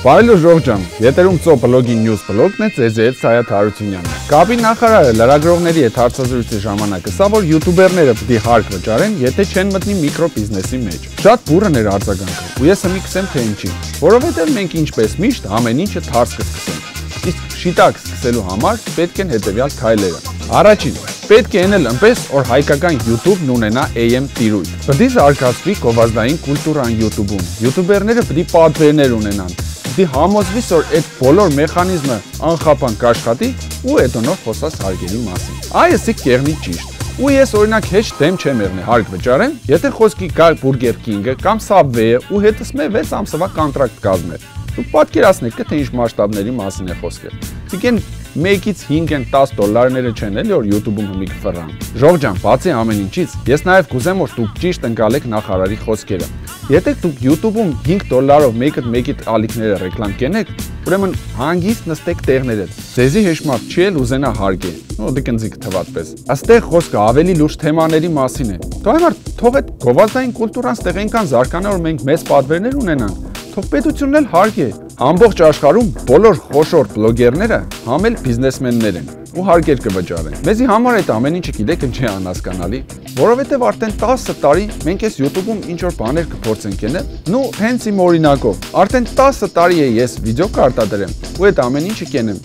Բարելո Ժողջան, եթերում ծո բլոգի նյուզ բլոգն է, ձեզ հետ Սայաթ Հարությունյանն է։ Կապի նախարարը լրագրողների հետ հարցազրույցի ժամանակ ասա, որ յութուբերները պիտի հարկ վճարեն, եթե չեն մտնի միկրոբիզնեսի մեջ։ Շատ բուրըն էր արձագանքը, ու ես հմի կսեմ թե ինչի, որովհետև մենք ինչպես միշտ ամեն ինչը թարս կսկսենք։ Իսկ շիտակ սկսելու համար պետք են հետևյալ քայլերը։ Առաջին, պետք է ենել այնպես, որ հայկական YouTube-ն ունենա AM տիրույթ։ Պետք է զարգացվի գովազդային կուլտուրան YouTube-ում։ Յութուբերները պետք է պատվերներ ունենան։ Պետք է համոզվի, որ այդ բոլոր մեխանիզմը անխափան կաշխատի ու հետո նոր խոսած հարկերի մասին։ Այս է կեղնի ճիշտ։ Ու ես օրինակ հեչ դեմ չեմ եղնի հարկ վճարեն, եթե խոսքի գա Burger King-ը կամ Subway-ը ու հետս մե 6 ամսվա կոնտրակտ կազմել։ Դուք պատկերացնեք, թե ինչ մասշտաբների մասին է խոսքը։ Դիքեն 1-ից 5-ն $10 չեն էլի, որ YouTube-ում հմի կֆռան։ Ժողջան, բացի ամեն ինչից, ես նաև կուզեմ, որ դուք ճիշտ ընկալեք նախարարի խոսքերը։ Եթե դուք YouTube-ում $5-ով մեկը ալիքները ռեկլամ կենեք, ուրեմն հանգիստ նստեք տեղներդ։ Ձեզի հեշտմատ չի էլ ուզենա հարգել։ Նո դիկնձիկ թվատպես։ Աստեղ խոսքը ավելի լուրջ թեմաների մասին է։ Թող այդ գովազդային կուլտուրան ստեղ այնքան զարգանա, որ մենք մեծ պատվերներ ունենանք։ Թող պետությունն էլ հարգի։ Ամբողջ աշխարհում բոլոր խոշոր բլոգերները համել բիզնեսմեններ են ու հարկեր կվճարեն։ Մեզի համար այդ ամեն ինչը գիտեք ինչ է անհասկանալի, որովհետև արդեն 10 տարի մենք այս YouTube-ում ինչ որ բաներ կփորձենք անել, նու հենց իմ օրինակով։ Արդեն 10 տարի է ես վիդեո կարտադրեմ ու այդ ամեն ինչը կենեմ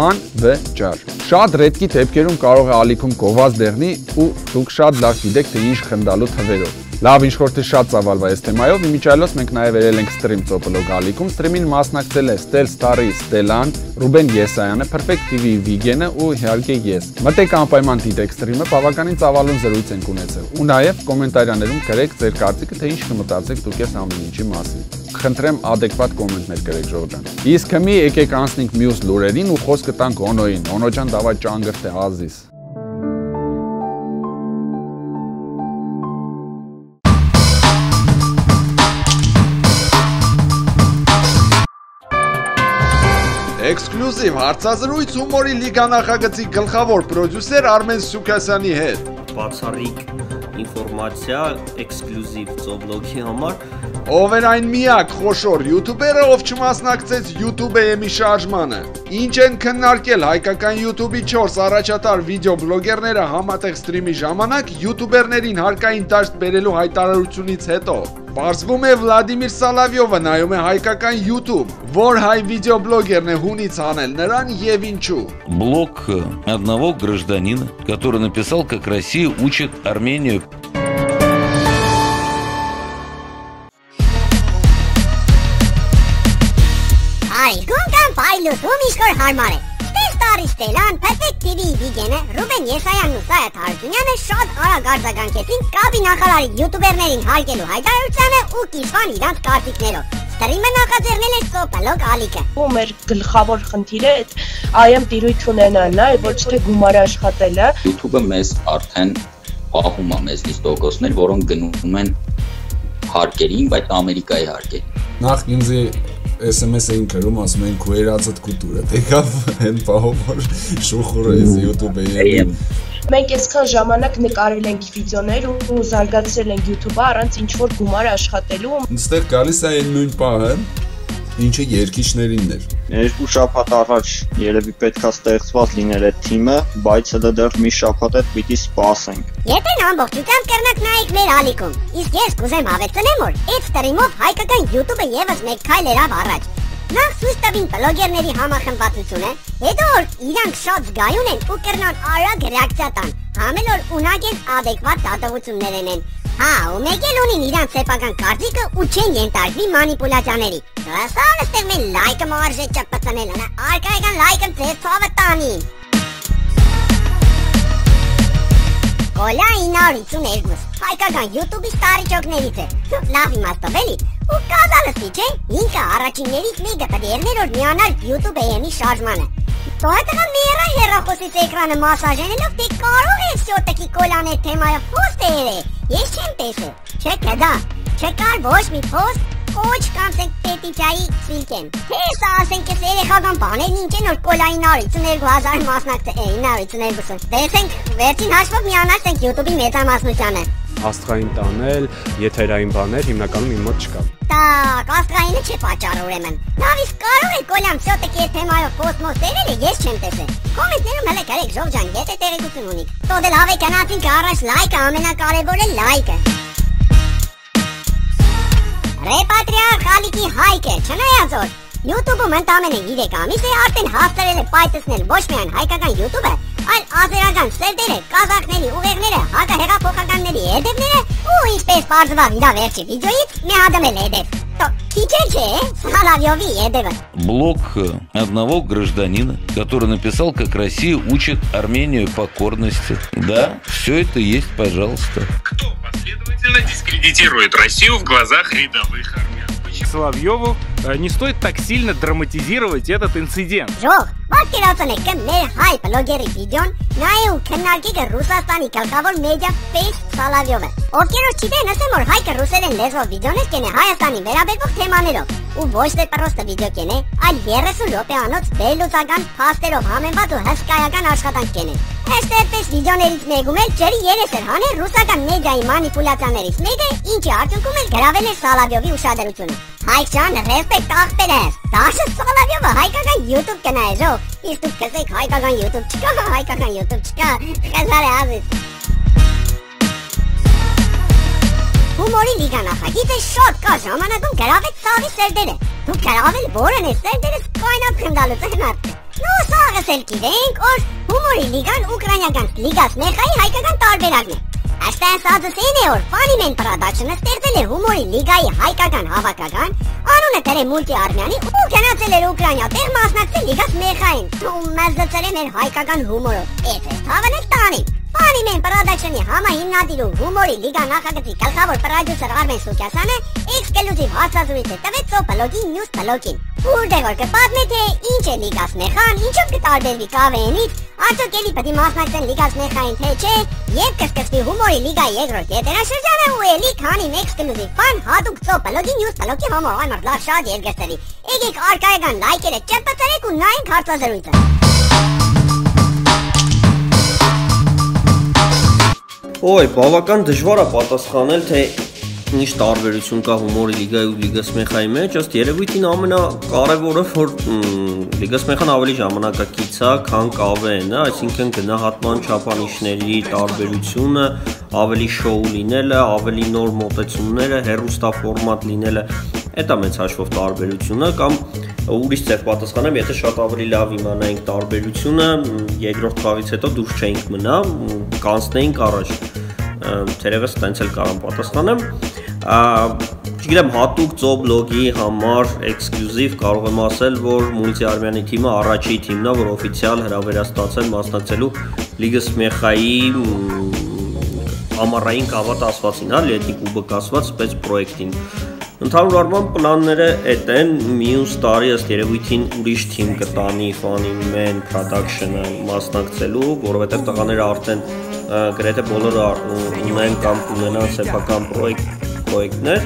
անվճար։ Շատ ռեդկի դեպքերում կարող է ալիքում գովազդ դեղնի ու դուք շատ լավ գիտեք թե ինչ խնդալու թվերով։ Լավ ինչ-որ շատ ծավալվա այս թեմայով, իմիջիայլոց մենք նաև վերել ենք ստրիմ ծոպլոգ ալիքում, ստրիմին մասնակցել է Ստել Ստարի Ստելան, Ռուբեն Եսայանը, Perfect TV Վիգենը ու իհարկե ես։ Մտեք անպայման դիտեք ստրիմը, բավականին ծավալուն զրույց ենք ունեցել։ Ու նաև կոմենտարիաներում գրեք ձեր կարծիքը, թե ինչ կմտածեք դուք այս ամեն ինչի մասին։ Խնդրեմ adekvat կոմենտներ գրեք Ժողջան։ Իսկ հիմա եկեք անցնենք մյուս լուրերին ու խոսքը տանք Օնոյին։ Օնո ջան, դավայ ճանգրտե ազիս։ Էքսկլյուզիվ հարցազրույց հումորի լիգա նախագծի գլխավոր պրոդյուսեր Արմեն Սուքասյանի հետ։ Բացառիկ ինֆորմացիա էքսկլյուզիվ ծոբլոգի համար։ Ով էր այն միակ խոշոր յութուբերը, ով չմասնակցեց YouTube AM-ի շարժմանը։ Ինչ են քննարկել հայկական YouTube-ի 4 առաջատար վիդեո բլոգերները համատեղ ստրիմի ժամանակ յութուբերներին հարկային դաշտ բերելու հայտարարությունից հետո։ Պարզվում է Վլադիմիր Սալավյովը նայում է հայկական YouTube, որ հայ видеоблогерն է հունից անել նրան եւ ինչու։ Блог одного гражданина, который написал, как Россия учит Армению. Գոնկան պայլուտում ինչ-որ հարմար է։ Ստեղտարի Ստելան, Perfect TV Վիգենը, Ռուբեն Եսայանն ու Սայաթ Հարությունյանը շատ արագ արձագանքեցին կապի նախարարի յութուբերներին հարգելու հայտարարությանը ու կիսվան իրանց կարծիքներով։ Ստրիմը նախաձեռնել է ծոպլոգ ալիքը։ Ու մեր գլխավոր խնդիրը այդ AM տիրույթ ունենալն է, ոչ թե գումար աշխատելը։ YouTube-ը մեզ արդեն պահում է մեզնից տոկոսներ, որոնք գնում են հարկերին, բայց Ամերիկայի հարկերին։ Նախ ինձ SMS էին գրում, ասում են քուերացդ կուտուրը, եկավ են պահով որ շուխուրը այս YouTube-ը։ Մենք այսքան ժամանակ նկարել ենք վիդեոներ ու զարգացրել ենք YouTube-ը առանց ինչ-որ գումար աշխատելու։ Այստեղ գալիս է այն նույն պահը, ինչը երկիչներինն էր։ Երկու շաբաթ առաջ երևի պետքա ստեղծված լիներ այդ թիմը, բայց դա դեռ մի շաբաթ է պիտի սպասենք։ Եթե ամբողջությամբ կրնակ նայեք մեր ալիքում, իսկ ես կուզեմ հավելցնեմ, որ այդ ստրիմով հայկական YouTube-ը եւս մեկ քայլ երավ առաջ։ Նախ ցույց տվին բլոգերների համախմբվածությունը, հետո որ իրանք շատ զգայուն են ու կրնան արագ ռեակցիա տան, համել որ ունակ են adekvat դատողություններ են։ Հա, ու մեկ էլ ունին իրանց սեփական կարծիքը ու չեն ենթարկվի մանիպուլյացիաների։ Դասան այստեղ մեր լայքը մարժե չպծնել, արկայական լայքը ձեզ ցավը տանի։ Կոլա 952, հայկական YouTube-ի ստարիճոկներից է, լավ իմաստով էլի, ու կազալստի չէ, ինքը առաջիններից մեկը պդերներ որ միանար YouTube AM-ի շարժմանը։ Տոհետղա մերը հեռախոսից էկրանը մասաժենելով թե կարող է սյոտակի կոլան այդ թեմայով պոստ է երե, ես չեմ տեսել, չեք դա, չկար ոչ մի պոստ, կոչ կամ պետի ջայի ցվիլկեն։ Հեսա ասենք ես երեխական բաներն ինչ են որ կոլային արիցներ 2000 մասնակցը 952-ը։ Տեսենք վերջին հաշվով միանացենք YouTube-ի մեծամասնությանը։ Աստղային տանել, եթերային բաներ հիմնականում իմ մոտ չկա։ Так, աստղայինը չի պատճառը ուրեմն։ Լավ իսկ կարող եք Կոլյան всё-таки այդ թեմայով post-մոս դերել ես չեմ տեսել։ Կոմենտներում հələ գրեք Ժով ջան, եթե տեղեկություն ունիք։ Տո դե լավ է գնացինք առաջ լայքը, ամենակարևորը լայքը։ Ռեպատրիարխ Ալիկի Հայկը, չնայած որ YouTube-ում ընդամենը 3 ամիս է արդեն հասցրել է պայթեցնել ոչ միայն հայկական YouTube-ը, այլ ազերական սերտերը, կազախների ուղեղները, հակահեղափոխականների հետևները ու ինչպես պարզվավ իր վերջի վիդեոից միադմել հետև։ Блог одного гражданина, который написал, как Россия учит Армению покорности. Да, все это есть, пожалуйста. Кто последовательно дискредитирует Россию в глазах рядовых армян? Соловьеву не стоит так сильно драматизировать этот инцидент. Պատկերացնեք կը մեր հայ բլոգերի վիդեոն նայ ու քննարկի Ռուսաստանի գլխավոր մեդիա Face Salavyev-ը։ Ովքեր չգիտեն, ասեմ որ հայկը ռուսերեն լեզվով վիդեոներ կենե Հայաստանի վերաբերող թեմաներով ու ոչ թե պրոստը վիդեո կենե, այլ 30 րոպեանոց վերլուծական փաստերով համեմված ու հսկայական աշխատանք կենե։ Այստեղպես վիդեոներից մեկում էլ ջրի երես էր հանել ռուսական մեդիայի մանիպուլյացիաներից մեկը, ինչի արդյունքում էլ գրավել էր Salavyev-ի ուշադրությունը։ Հայկ ջան, ռեսպեկտ ախպերեր։ Դաշը Salavyev-ը հայկական YouTube կնայ Ժո։ Իսկ դուք կսեք հայկական YouTube չկա, հայկական YouTube չկա, խզար է ազից։ Հումորի լիգա նախագիծը շոտ կա ժամանակում գրավեց սաղի սերդերը։ Դուք գրավել որն է սերդերը սկայնապ խնդալուց հնարդ։ Նու սաղս էլ գիտենք, որ հումորի լիգան ուկրաինական լիգաս մեխայի հայկական տարբերակն է։ Այստեղ սազսին է որ Funnyman Production-ը ստեղծել է հումորի լիգայի հայկական հավաքական, անունը դրել Մուլտի Արմյանի ու գնացել էր Ուկրաինա տեղ մասնակցել լիգաս մեխային։ Ու մեզ դծել է մեր հայկական հումորով։ Էդ է թավն է տանի։ Funnyman Production-ի համահիմնադիր ու հումորի լիգա նախագծի գլխավոր պրոդյուսեր Արմեն Սուքյասյանը էքսկլյուզիվ հարցազրույց է տվեց Ծոպլոգի News Blog-ին։ Որտեղ որ կպատմի թե ինչ է լիգաս մեխան, ինչով կտարբերվի KVN-ից, արդյոք էլի պետք է մասնակցեն լիգաս մեխային թե չէ, եւ կսկսվի հումորի լիգայի երկրորդ եթերաշրջանը ու էլի քանի էքսկլյուզիվ բան հատուկ Ծոպլոգի News Blog-ի համար այմար լավ շատ երկրների։ Եկեք արկայական լայքերը ճպցրեք ու նայենք հարցազրույցը։ Ոյ, բավական դժվար է պատասխանել, թե ինչ տարբերություն կա հումորի լիգայի ու լիգաս մեխայի մեջ, ըստ երևույթին ամենակարևորը որ լիգաս մեխան ավելի ժամանակակից է, քան KVN-ը, այսինքն գնահատման չափանիշների տարբերությունը, ավելի շոու լինելը, ավելի նոր մոտեցումները, հեռուստա ֆորմատ լինելը, դա մեծ հաշվով տարբերությունը կամ ուրիշ ձև պատասխանեմ, եթե շատ ավելի լավ իմանայինք տարբերությունը, երկրորդ խաղից հետո դուրս չէինք մնա, կանցնեինք առաջ, թերևս տենց էլ կարամ պատասխանեմ, չգիտեմ հատուկ Ծոպլոգի համար էքսկլյուզիվ կարող եմ ասել, որ Մուլտի Արմյանի թիմը առաջի թիմն է, որ օֆիցիալ հրավերաստացել մասնակցելու լիգաս մեխայի ամառային կավատ ասվածին, լետի կուբը կասված սպեց պրոյեկտին։ Ընդհանուր առմամբ պլանները էդ են, մյուս տարի ըստ երևույթին ուրիշ թիմ կտանի Funnyman Production-ը մասնակցելու, որովհետև տղաները արդեն գրեթե բոլորը ունեն կամ ունենան սեփական պրոյեկտներ։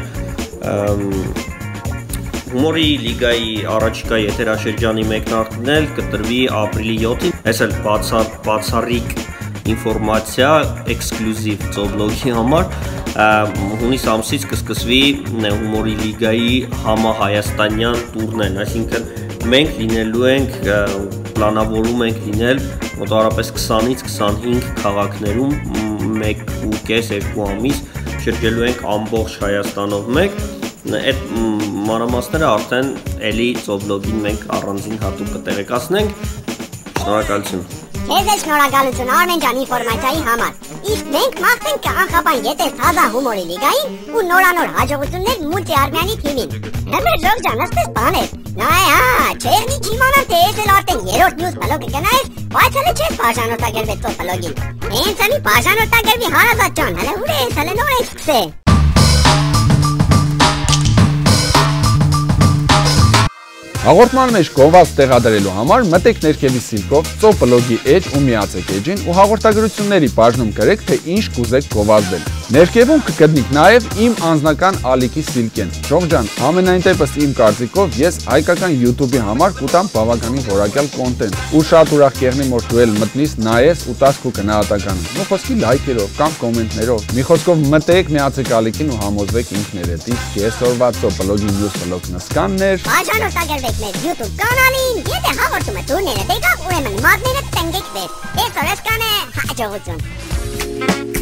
Հումորի լիգայի առաջիկա եթերաշրջանի մեկնարկն էլ կտրվի ապրիլի 7-ին, այս էլ բացառիկ ինֆորմացիա էքսկլյուզիվ Ծոպլոգի համար, հունիս ամսից կսկսվի հումորի լիգայի համահայաստանյան տուրնեն, այսինքն մենք լինելու ենք, պլանավորում ենք լինել մոտավորապես 20-ից 25 քաղաքներում 1.5-2 ամիս շրջելու ենք ամբողջ Հայաստանով մեկ, այդ մանրամասները արդեն էլի Ծոպլոգին մենք առանձին հատուկ կտեղեկացնենք, շնորհակալություն։ Քեզ էլ շնորհակալություն Արմեն ջան ինֆորմացիայի համար։ Իսկ մենք մաղթենք անխափան ետես թազա հումորի լիգային ու նորանոր հաջողություններ Մուլտի Արմյանի թիմին։ Հəմեր Ժող ջան, ասես բան է։ Նայ, չեղնի չիմանամ թե ես էլ արդեն երրորդ News Blog-ը կնայես, բայց հələ չես բաժանորդագրվել Ծոպլոգին։ Հենց էլի բաժանորդագրվի հարազատ ջան, հələ ուր ես, հələ նոր ենք սկսել։ Հաղորդման մեջ գովազ տեղադրելու համար մտեք ներքևի սիլքով Ծոպլոգի էջ ու միացեք էջին ու հաղորդագրությունների բաժնում գրեք թե ինչ կուզեք գովազդել։ Ներքևում կգտնիք նաև իմ անձնական ալիքի սիլկեն։ Ժողջան, ամենայն դեպս իմ կարծիքով ես հայկական YouTube-ի համար կուտամ բավականին որակյալ կոնտենտ։ Ու շատ ուրախ կեղնեմ, որ դու էլ մտնես, նայես ու տաս քո գնահատականը։ Մի խոսքի լայքերով կամ կոմենտներով։ Մի խոսքով մտեք, միացեք ալիքին ու համոզվեք ինքներդ։ Իսկ այսօրվա բլոգի նյուս բլոգն սկաններ։ Բաժանորդագրվեք մեր YouTube կանալին, եթե հաղորդումը դուրները դեկավ, ուրեմն մատները տնկեք վեր։ Այսօր սկանը հաջողություն։